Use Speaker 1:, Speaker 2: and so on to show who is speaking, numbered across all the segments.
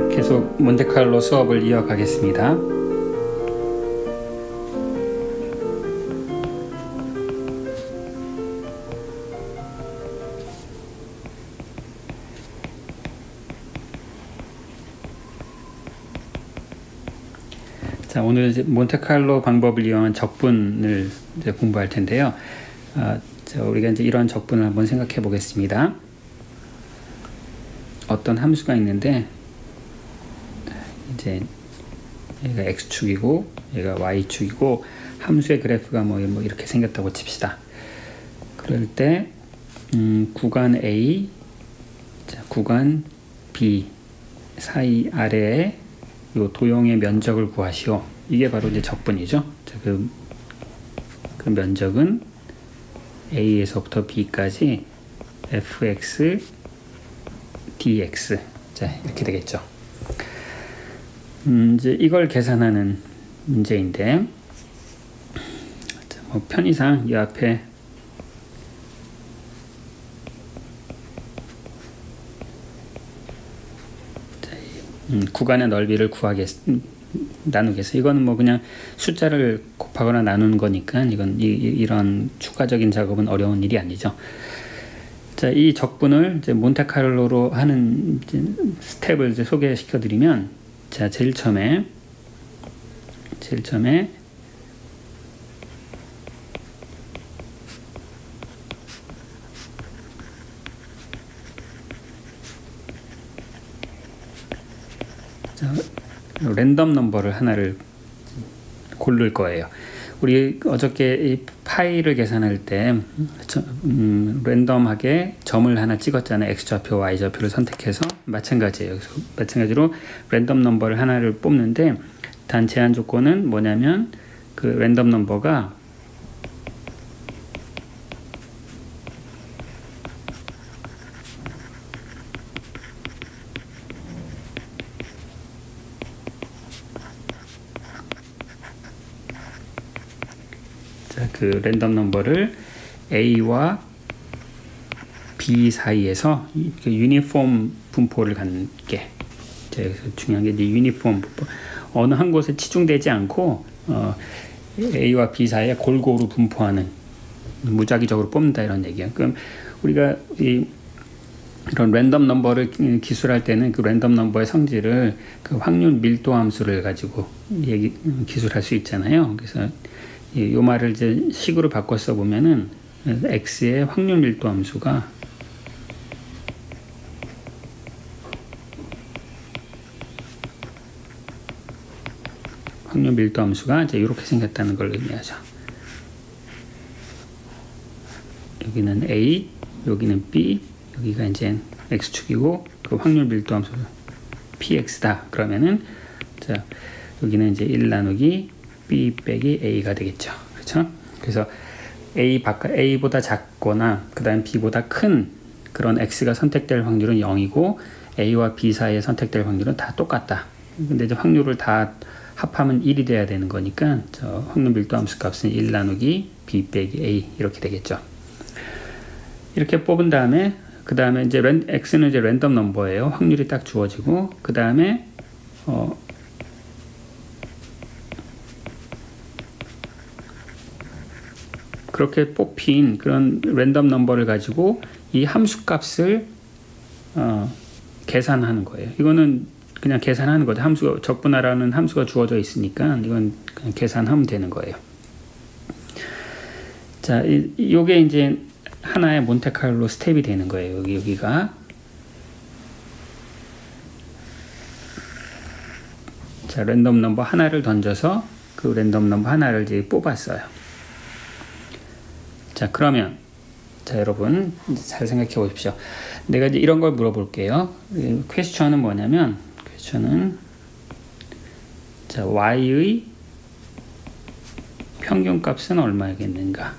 Speaker 1: 계속 몬테칼로 수업을 이어가겠습니다. 자, 오늘 이제 몬테칼로 방법을 이용한 적분을 이제 공부할 텐데요. 자, 우리가 이제 이런 적분을 한번 생각해 보겠습니다. 어떤 함수가 있는데, 이제 얘가 x축이고 얘가 y축이고 함수의 그래프가 뭐 이렇게 생겼다고 칩시다. 그럴 때 구간 A, 자, 구간 B 사이 아래에 요 도형의 면적을 구하시오. 이게 바로 이제 적분이죠. 자, 그 면적은 A에서부터 B까지 fx dx. 자, 이렇게 되겠죠. 이제 이걸 계산하는 문제인데, 자, 뭐 편의상 이 앞에 구간의 넓이를 나누겠어. 이거는 뭐 그냥 숫자를 곱하거나 나누는 거니까 이런 추가적인 작업은 어려운 일이 아니죠. 자, 이 적분을 이제 몬테칼로로 하는 이제 스텝을 이제 소개시켜 드리면, 자, 제일 처음에 자, 랜덤 넘버를 하나를 고를 거예요. 우리 어저께 이 파이를 계산할 때 랜덤하게 점을 하나 찍었잖아요. x좌표, y좌표를 선택해서. 마찬가지예요. 그래서 마찬가지로 랜덤 넘버를 하나를 뽑는데, 단 제한 조건은 뭐냐면 그 랜덤 넘버가 그 랜덤 넘버를 A와 B 사이에서 유니폼 분포를 갖게. 그래서 중요한 게 이제 유니폼 분포. 어느 한 곳에 치중되지 않고 A와 B 사이에 골고루 분포하는, 무작위적으로 뽑는다, 이런 얘기예요. 그럼 우리가 이런 랜덤 넘버를 기술할 때는 그 랜덤 넘버의 성질을 그 확률 밀도 함수를 가지고 기술할 수 있잖아요. 그래서 이 말을 이제 식으로 바꿔 써보면은 x의 확률 밀도 함수가 이제 이렇게 생겼다는 걸 의미하죠. 여기는 A, 여기는 B, 여기가 이제 x축이고 그 확률 밀도 함수 px다. 그러면은, 자, 여기는 이제 1 나누기 B 빼기 A가 되겠죠. 그렇죠? 그래서 A보다 작거나 그 다음 B보다 큰 그런 X가 선택될 확률은 0이고 A와 B 사이에 선택될 확률은 다 똑같다. 근데 이제 확률을 다 합하면 1이 돼야 되는 거니까 저 확률 밀도 함수 값은 1 나누기 B 빼기 A 이렇게 되겠죠. 이렇게 뽑은 다음에 그 다음에 이제 X는 이제 랜덤 넘버예요. 확률이 딱 주어지고 그 다음에 그렇게 뽑힌 그런 랜덤 넘버를 가지고 이 함수 값을 계산하는 거예요. 이거는 그냥 계산하는 거죠. 적분하라는 함수가 주어져 있으니까 이건 그냥 계산하면 되는 거예요. 자, 요게 이제 하나의 몬테칼로 스텝이 되는 거예요. 여기가. 자, 랜덤 넘버 하나를 던져서 그 랜덤 넘버 하나를 이제 뽑았어요. 자, 그러면, 자, 여러분 잘 생각해 보십시오. 내가 이제 이런 걸 물어볼게요. 퀘스천은 뭐냐면, 자, y의 평균값은 얼마겠는가?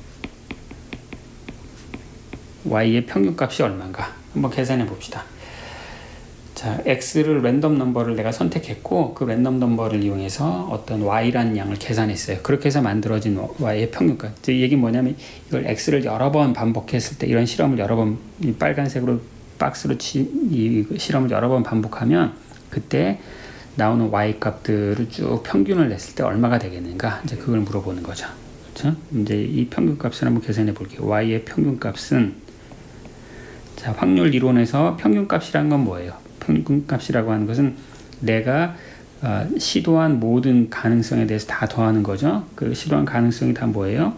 Speaker 1: y의 평균값이 얼마인가? 한번 계산해 봅시다. 자, x를 랜덤 넘버를 내가 선택했고 그 랜덤 넘버를 이용해서 어떤 y라는 양을 계산했어요. 그렇게 해서 만들어진 y의 평균값. 이 얘기는 뭐냐면 이걸 x를 여러 번 반복했을 때, 이런 실험을 여러 번 빨간색으로 박스로 이 실험을 여러 번 반복하면 그 그때 나오는 y 값들을 쭉 평균을 냈을 때 얼마가 되겠는가, 이제 그걸 물어보는 거죠. 그렇죠? 이제 이 평균 값을 한번 계산해 볼게요. y의 평균 값은, 자, 확률 이론에서 평균 값이란 건 뭐예요? 평균 값이라고 하는 것은 내가 시도한 모든 가능성에 대해서 다 더하는 거죠. 그 시도한 가능성이 다 뭐예요?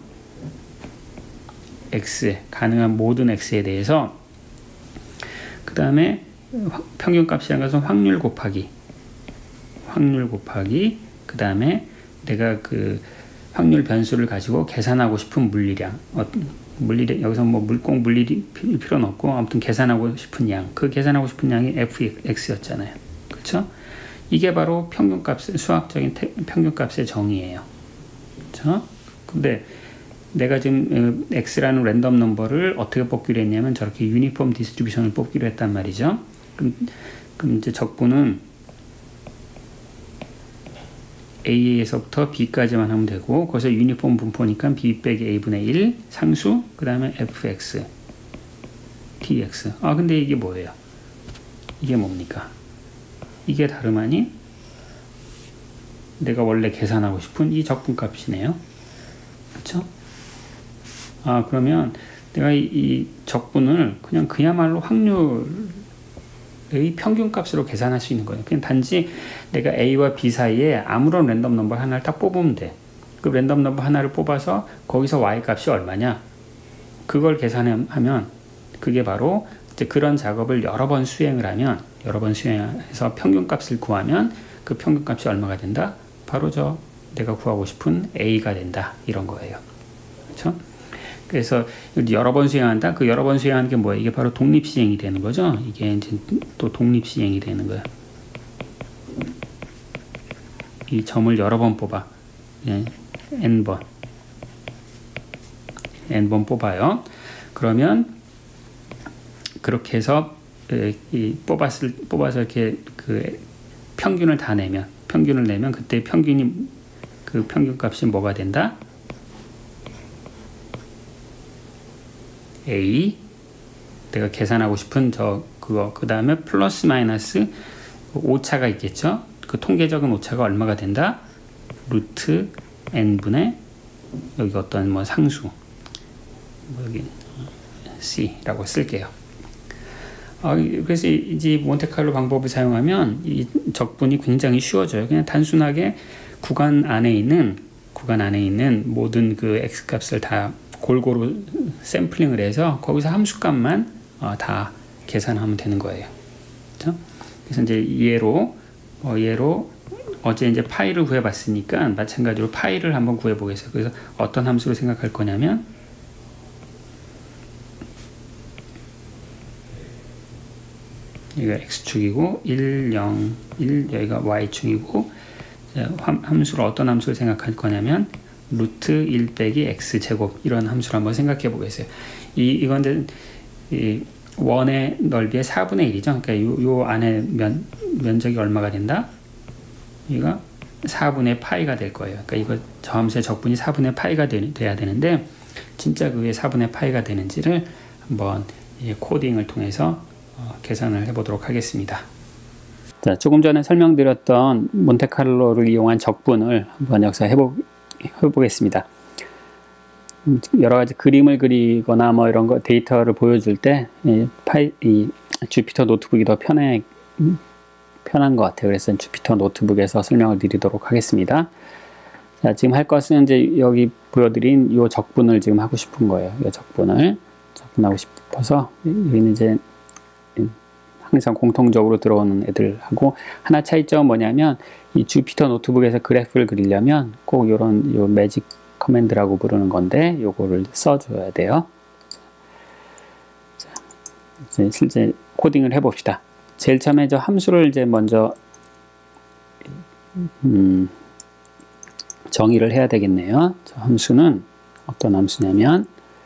Speaker 1: x, 가능한 모든 x에 대해서, 그 다음에 평균 값이라는 것은 확률 곱하기 그 다음에 내가 그 확률 변수를 가지고 계산하고 싶은 물리량, 여기서 뭐 꼭 물리일 필요는 없고 아무튼 계산하고 싶은 양, 그 계산하고 싶은 양이 fx였잖아요. 그렇죠? 이게 바로 평균값, 수학적인 평균값의 정의예요. 그렇죠? 근데 내가 지금 x라는 랜덤 넘버를 어떻게 뽑기로 했냐면 저렇게 유니폼 디스트리뷰션을 뽑기로 했단 말이죠. 그럼 이제 적분은 a에서부터 b까지만 하면 되고, 거기서 유니폼 분포니까 b 빼기 a분의 1 상수, 그 다음에 fx dx. 근데 이게 뭐예요? 이게 뭡니까? 이게 다름 아닌 내가 원래 계산하고 싶은 이 적분값이네요. 그렇죠? 그러면 내가 이 적분을 그야말로 확률의 평균값으로 계산할 수 있는 거예요. 그냥 단지 내가 a와 b 사이에 아무런 랜덤 넘버 하나를 딱 뽑으면 돼. 그 랜덤 넘버 하나를 뽑아서 거기서 y 값이 얼마냐, 그걸 계산하면 그게 바로 이제 그런 작업을 여러 번 수행을 하면, 여러 번 수행해서 평균값을 구하면 그 평균값이 얼마가 된다? 바로 내가 구하고 싶은 a가 된다, 이런 거예요. 그렇죠? 그래서 여러 번 수행한다. 그 여러 번 수행하는 게 뭐예요? 이게 바로 독립시행이 되는 거죠. 이게 이제 또 독립시행이 되는 거예요. 이 점을 여러 번 뽑아. n번 뽑아요. 그러면 그렇게 해서 뽑아서 이렇게 그 평균을 내면 그때 그 평균값이 뭐가 된다? a, 내가 계산하고 싶은 그거, 그 다음에 플러스 마이너스 오차가 있겠죠. 그 통계적인 오차가 얼마가 된다? 루트 n분의 여기 어떤 뭐 상수, 여기 c라고 쓸게요. 그래서 이제 몬테칼로 방법을 사용하면 이 적분이 굉장히 쉬워져요. 그냥 단순하게 구간 안에 있는 모든 그 x 값을 다 골고루 샘플링을 해서 거기서 함수값만 다 계산하면 되는 거예요. 그렇죠? 그래서 이제 얘로 어제 이제 파이를 구해봤으니까 마찬가지로 파이를 한번 구해보겠어요. 그래서 어떤 함수로 생각할 거냐면, 여기가 x축이고 1, 0, 1, 여기가 y축이고, 함수를 어떤 함수를 생각할 거냐면 루트 1 빼기 x제곱, 이런 함수를 한번 생각해 보겠어요. 이건 이제 원의 넓이의 4분의 1이죠. 그러니까 요 안에 면적이 얼마가 된다? 이거 4분의 파이가 될 거예요. 그러니까 이거 저 함수의 적분이 4분의 파이가 돼야 되는데, 진짜 그게 4분의 파이가 되는지를 한번 코딩을 통해서 계산을 해보도록 하겠습니다. 자, 조금 전에 설명드렸던 몬테칼로를 이용한 적분을 한번 여기서 해보겠습니다. 여러 가지 그림을 그리거나 뭐 이런 거 데이터를 보여줄 때 이 주피터 노트북이 더 편한 것 같아요. 그래서 주피터 노트북에서 설명을 드리도록 하겠습니다. 자, 지금 할 것은 이제 여기 보여드린 이 적분을 지금 하고 싶은 거예요. 이 적분을 적분하고 싶어서, 여기는 이제 항상 공통적으로 들어오는 애들하고 하나 차이점은 뭐냐면, 이 주피터 노트북에서 그래프를 그리려면 꼭 요 매직 커맨드라고 부르는 건데, 요거를 써줘야 돼요. 자, 이제 실제 코딩을 해봅시다. 제일 처음에 저 함수를 이제 먼저 정의를 해야 되겠네요. 저 함수는 어떤 함수냐면,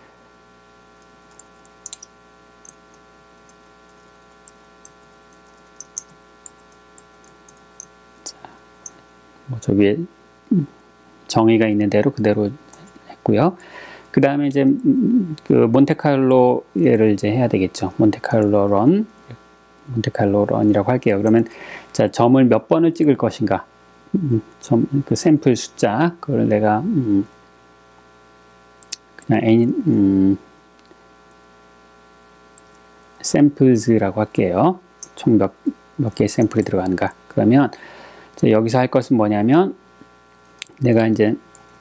Speaker 1: 저 위에 정의가 있는 대로 그대로 했고요. 그 다음에 이제 그 몬테칼로 얘를 이제 해야 되겠죠. 몬테칼로 런 몬테칼로 런이라고 할게요. 그러면 자, 점을 몇 번을 찍을 것인가? 그 샘플 숫자 그걸 내가 그냥 n 샘플즈라고 할게요. 총 몇 개의 샘플이 들어가는가? 그러면 여기서 할 것은 뭐냐면 내가 이제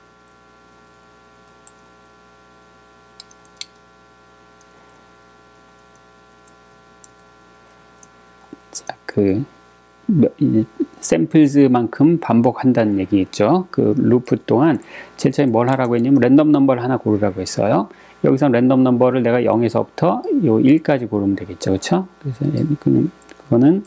Speaker 1: 그 샘플즈만큼 반복한다는 얘기겠죠. 그 루프 동안 제일 처음에 뭘 하라고 했냐면 랜덤 넘버를 하나 고르라고 했어요. 여기서 랜덤 넘버를 내가 0에서부터 요 1까지 고르면 되겠죠. 그렇죠? 그래서 그거는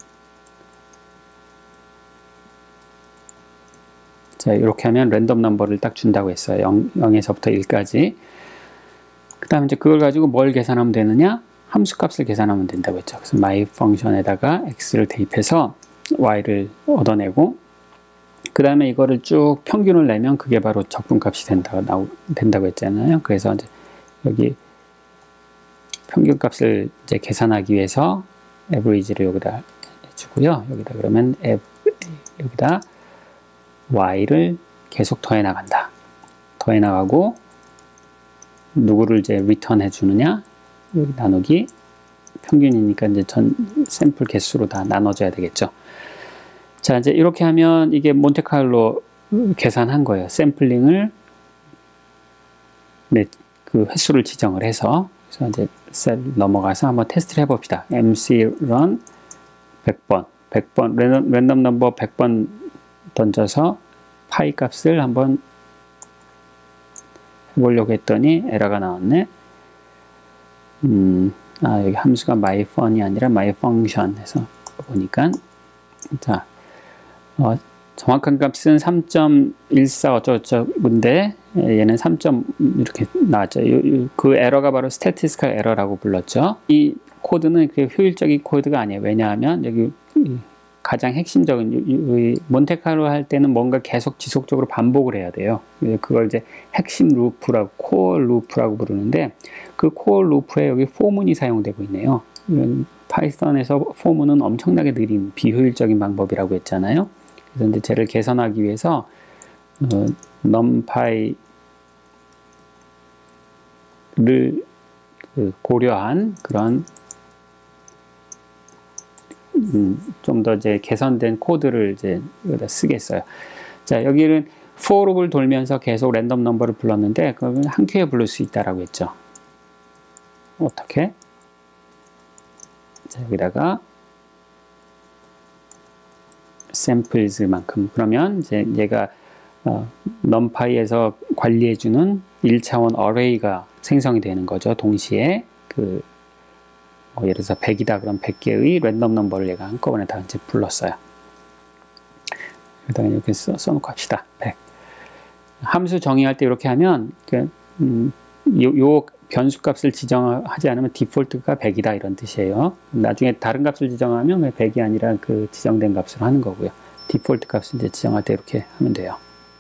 Speaker 1: 자, 이렇게 하면 랜덤 넘버를 딱 준다고 했어요. 0에서부터 1까지. 그 다음에 이제 그걸 가지고 뭘 계산하면 되느냐? 함수 값을 계산하면 된다고 했죠. 그래서 my 펑션에다가 x를 대입해서 y를 얻어내고 그 다음에 이거를 쭉 평균을 내면 그게 바로 적분값이 된다고 했잖아요. 그래서 이제 여기 평균값을 이제 계산하기 위해서 average를 여기다 해주고요. 여기다 그러면 여기다 y를 계속 더해 나간다. 더해 나가고 누구를 이제 return 해주느냐? 여기 나누기 평균이니까 이제 전 샘플 개수로 다 나눠줘야 되겠죠. 자, 이제 이렇게 하면 이게 몬테칼로 계산한 거예요. 샘플링을 그 횟수를 지정을 해서 그래서 이제 셀 넘어가서 한번 테스트를 해봅시다. MC run 100번 랜덤 넘버 100번 던져서 파이 값을 한번 해보려고 했더니 에러가 나왔네. 여기 함수가 myfun이 아니라 myfunction 해서 보니까 자, 정확한 값은 3.14 어쩌고저쩌고인데 얘는 3. 이렇게 나왔죠. 그 에러가 바로 statistical error라고 불렀죠. 이 코드는 그렇게 효율적인 코드가 아니에요. 왜냐하면 여기 가장 핵심적인 몬테칼로 할 때는 뭔가 계속 지속적으로 반복을 해야 돼요. 그걸 이제 핵심 루프라고 코어 루프라고 부르는데 그 코어 루프에 여기 포문이 사용되고 있네요. 파이썬에서 포문은 엄청나게 느린 비효율적인 방법이라고 했잖아요. 그래서 이제 쟤를 개선하기 위해서 numpy를 고려한 그런 좀 더 이제 개선된 코드를 이제 여기다 쓰겠어요. 자, 여기는 for loop을 돌면서 계속 랜덤 넘버를 불렀는데 그러면 한 큐에 부를 수 있다라고 했죠. 어떻게? 자, 여기다가 samples만큼 그러면 이제 얘가 numpy에서 관리해주는 1차원 array가 생성이 되는 거죠. 동시에 예를 들어서 100이다 그럼 100개의 랜덤 넘버를 얘가 한꺼번에 다 이제 불렀어요. 여기다가 이렇게 써놓고 합시다. 100. 함수 정의할 때 이렇게 하면 요 변수 값을 지정하지 않으면 디폴트가 100이다 이런 뜻이에요. 나중에 다른 값을 지정하면 100이 아니라 그 지정된 값으로 하는 거고요. 디폴트 값을 이제 지정할 때 이렇게 하면 돼요.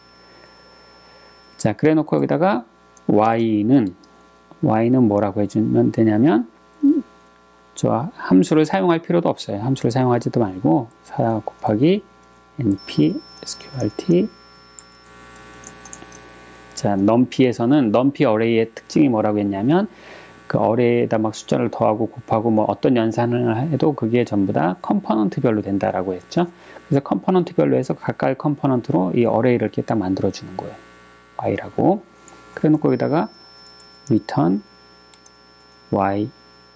Speaker 1: 자, 그래 놓고 여기다가 y는 뭐라고 해주면 되냐면 저 함수를 사용할 필요도 없어요. 함수를 사용하지도 말고 4 곱하기 np sqrt 자, numpy에서는 numpy array의 특징이 뭐라고 했냐면 그 array에다 막 숫자를 더하고 곱하고 뭐 어떤 연산을 해도 그게 전부 다 컴포넌트별로 된다라고 했죠. 그래서 컴포넌트별로 해서 각각의 컴포넌트로 이 array를 이렇게 딱 만들어 주는 거예요. y라고. 그래 놓고 여기다가 return y.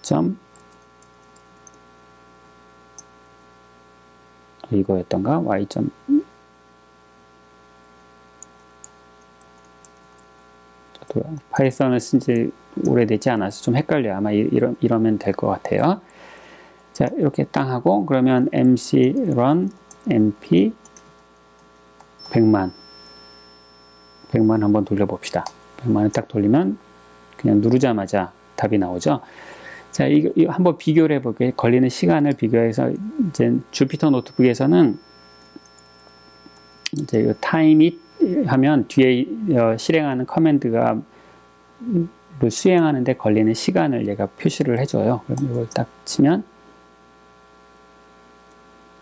Speaker 1: 이거였던가? y. 저도 파이썬을 쓴 지 오래되지 않아서 좀 헷갈려요. 아마 이러면 될 것 같아요. 자, 이렇게 땅 하고 그러면 mc run np 100만 한번 돌려봅시다. 100만을 딱 돌리면 그냥 누르자마자 답이 나오죠. 자, 이거 한번 비교를 해볼게요. 걸리는 시간을 비교해서 이제 주피터 노트북에서는 이제 time it 하면 뒤에 실행하는 커맨드가 수행하는데 걸리는 시간을 얘가 표시를 해줘요. 그럼 이걸 딱 치면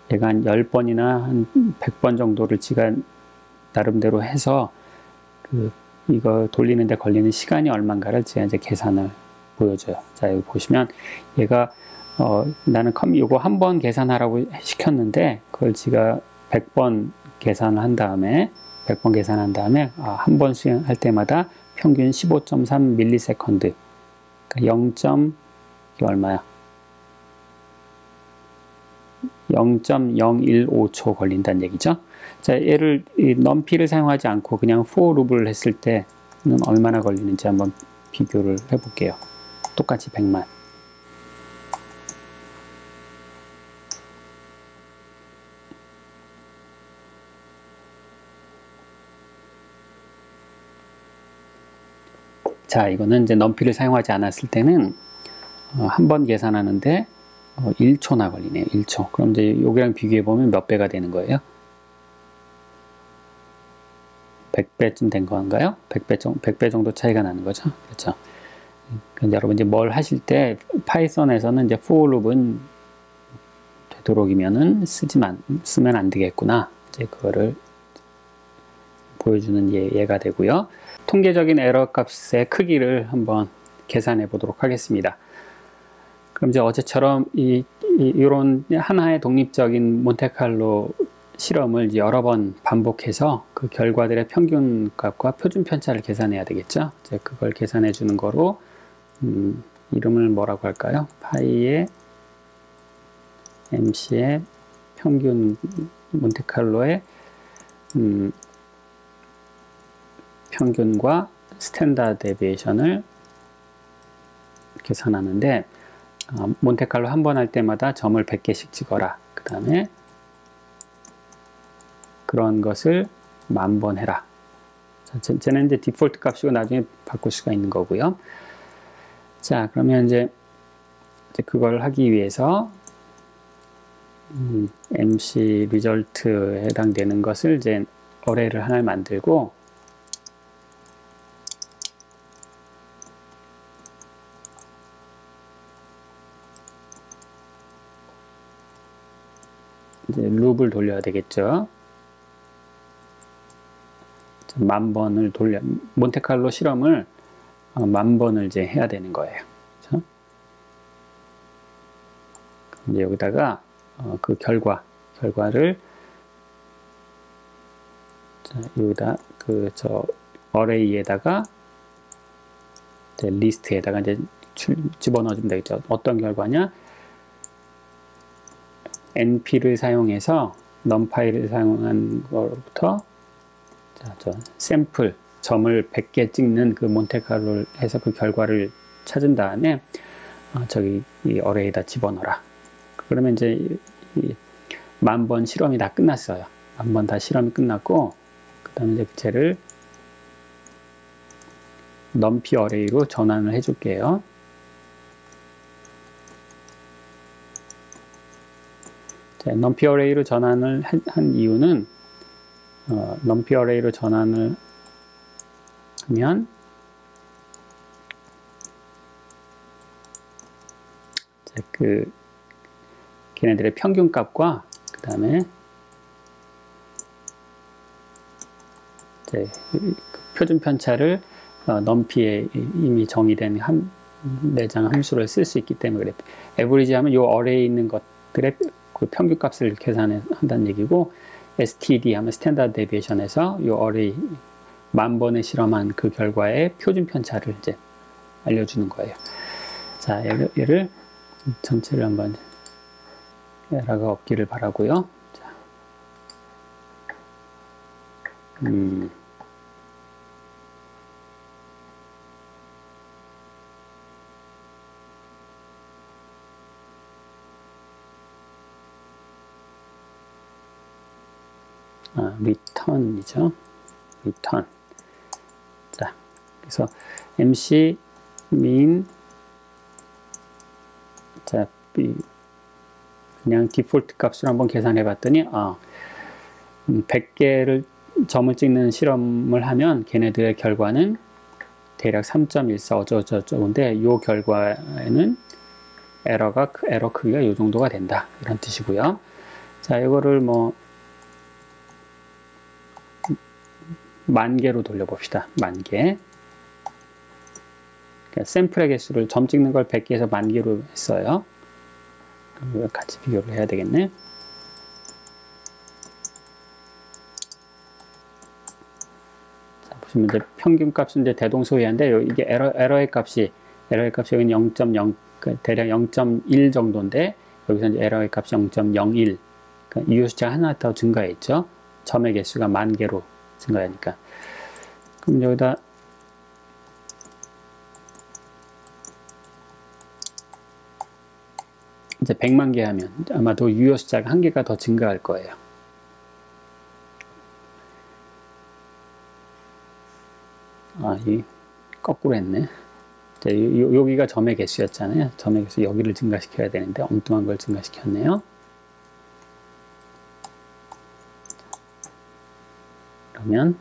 Speaker 1: 얘가 한 10번이나 한 100번 정도를 지가 나름대로 해서 이거 돌리는데 걸리는 시간이 얼마인가를 제가 이제 계산을 보여줘요. 자, 여기 보시면 얘가 나는 이거 한 번 계산하라고 시켰는데 그걸 지가 100번 계산을 한 다음에 한 번 수행할 때마다 평균 15.3 밀리세컨드, 그러니까 0. 이게 얼마야? 0.015초 걸린다는 얘기죠. 자, 얘를 넘피를 사용하지 않고 그냥 for 룹을 했을 때는 얼마나 걸리는지 한번 비교를 해볼게요. 똑같이 100만. 자, 이거는 이제 넘피를 사용하지 않았을 때는 한 번 계산하는데 1초나 걸리네요. 1초. 그럼 이제 여기랑 비교해 보면 몇 배가 되는 거예요? 100배쯤 된 건가요? 100배 정도 차이가 나는 거죠. 그렇죠. 그러니까 여러분 이제 뭘 하실 때 파이썬에서는 이제 for loop은 되도록이면은 쓰면 안 되겠구나. 이제 그거를 보여주는 예가 되고요. 통계적인 에러 값의 크기를 한번 계산해 보도록 하겠습니다. 그럼 이제 어제처럼 이런 하나의 독립적인 몬테칼로 실험을 여러 번 반복해서 그 결과들의 평균값과 표준 편차를 계산해야 되겠죠. 이제 그걸 계산해 주는 거로 이름을 뭐라고 할까요? 파이의 MC의 평균 몬테칼로의 평균과 스탠다드 데비에이션을 계산하는데 몬테칼로 한 번 할 때마다 점을 100개씩 찍어라. 그 다음에 그런 것을 10,000번 해라. 쟤는 이제 디폴트 값이고 나중에 바꿀 수가 있는 거고요. 자, 그러면 이제 그걸 하기 위해서 MC 리절트에 해당되는 것을 이제 어레이를 하나를 만들고 이제 룹을 돌려야 되겠죠. 10,000번을 몬테칼로 실험을 10,000번을 이제 해야 되는 거예요. 그렇죠? 이제 여기다가 그 결과를 자, 여기다 어레이에다가 이제 리스트에다가 이제 집어넣어주면 되겠죠. 어떤 결과냐? np를 사용해서 numPy를 사용한 거로부터 샘플 점을 100개 찍는 그 몬테칼로를 해서 그 결과를 찾은 다음에 이 어레이에다 집어넣어라. 그러면 이제 10,000번 실험이 다 끝났어요. 10,000번 다 실험이 끝났고 그 다음에 이제 쟤를 numpy 어레이로 전환을 해줄게요. numpy 어레이로 전환을 한 이유는 numpy 어레이로 전환을 하면 걔네들의 평균값과 그 다음에 표준 편차를 numpy에 이미 정의된 내장 함수를 쓸 수 있기 때문에 그래. average 하면 이 어레이에 있는 것들의 그 평균값을 계산한다는 얘기고, STD 하면 스탠다드 데비에이션에서 이 어레이 10,000번에 실험한 그 결과의 표준 편차를 이제 알려주는 거예요. 자, 얘를 전체를 한번 에러가 없기를 바라고요. 자, return이죠. return. 자, 그래서 MC mean 자, 그냥 디폴트 값으로 한번 계산해 봤더니 100개를 점을 찍는 실험을 하면 걔네들의 결과는 대략 3.14 어쩌고저쩌고인데 이 결과에는 에러 크기가 이 정도가 된다. 이런 뜻이고요. 자, 이거를 뭐 10,000개로 돌려봅시다. 10,000개. 그러니까 샘플의 개수를 점 찍는 걸 100개에서 10,000개로 했어요. 그럼 같이 비교를 해야 되겠네. 자, 보시면 이제 평균 값은 이제 대동소이한데 이게 에러의 값이 여기는 0.0 대략 0.1 정도인데 여기서 이제 에러의 값이 0.01. 그러니까 이유 숫자가 하나 더 증가했죠. 점의 개수가 10,000개로 증가하니까. 그럼 여기다 이제 100,000개 하면 아마도 유효 숫자가 1개가 더 증가할 거예요. 이 거꾸로 했네. 자, 여기가 점의 개수였잖아요. 점의 개수 여기를 증가시켜야 되는데 엉뚱한 걸 증가시켰네요. 그러면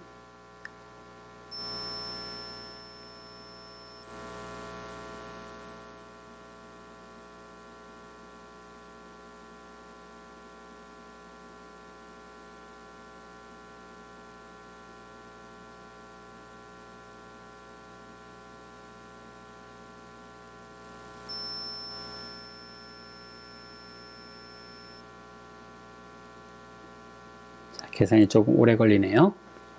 Speaker 1: 계산이 조금 오래 걸리네요.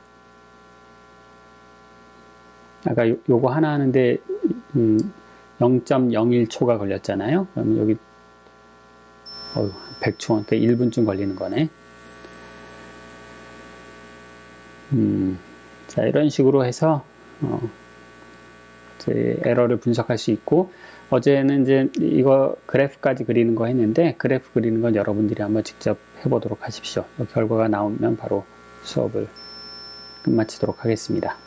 Speaker 1: 아까 요거 하나 하는데 0.01초가 걸렸잖아요. 그러면 여기 100초, 그러니까 1분쯤 걸리는 거네. 자, 이런 식으로 해서 이제 에러를 분석할 수 있고, 어제는 이제 이거 그래프까지 그리는 거 했는데, 그래프 그리는 건 여러분들이 한번 직접 해보도록 하십시오. 결과가 나오면 바로 수업을 끝마치도록 하겠습니다.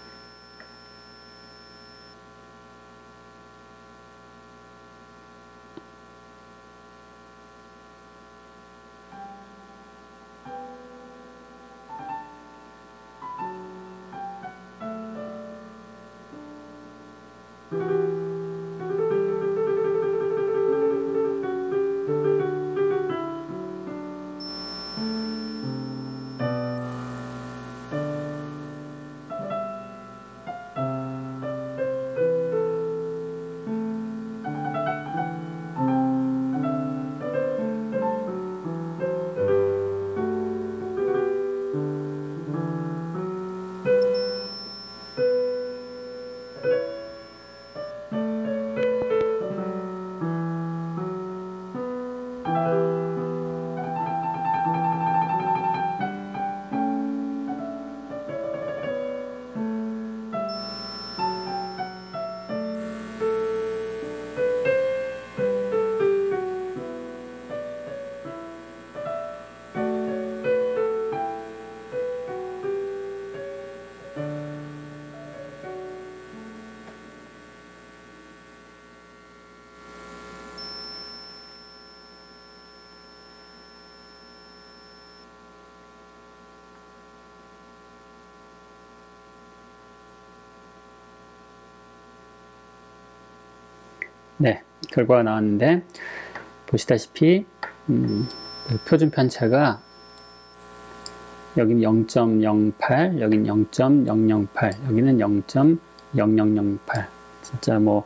Speaker 1: 네, 결과가 나왔는데 보시다시피 표준 편차가 여기는 0.08, 여기는 0.008, 여기는 0.0008. 진짜 뭐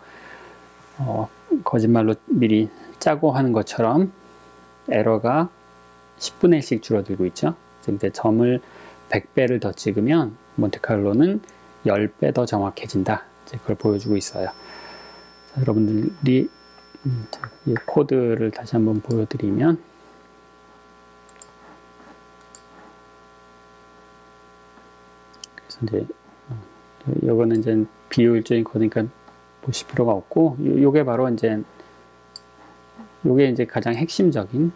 Speaker 1: 거짓말로 미리 짜고 하는 것처럼 에러가 10분의 1씩 줄어들고 있죠. 이제 점을 100배를 더 찍으면 몬테칼로는 10배 더 정확해진다. 이제 그걸 보여주고 있어요. 자, 여러분들이 이 코드를 다시 한번 보여드리면 그래서 이제 요거는 이제 비효율적인 코드니까 보실 필요가 없고 요게 바로 이제 요게 이제 가장 핵심적인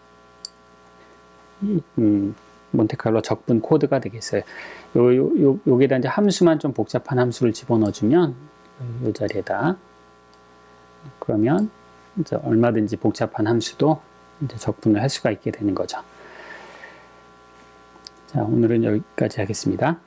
Speaker 1: 몬테칼로 적분 코드가 되겠어요. 여기다 이제 함수만 좀 복잡한 함수를 집어넣어주면 이 자리에다 그러면 이제 얼마든지 복잡한 함수도 이제 적분을 할 수가 있게 되는 거죠. 자, 오늘은 여기까지 하겠습니다.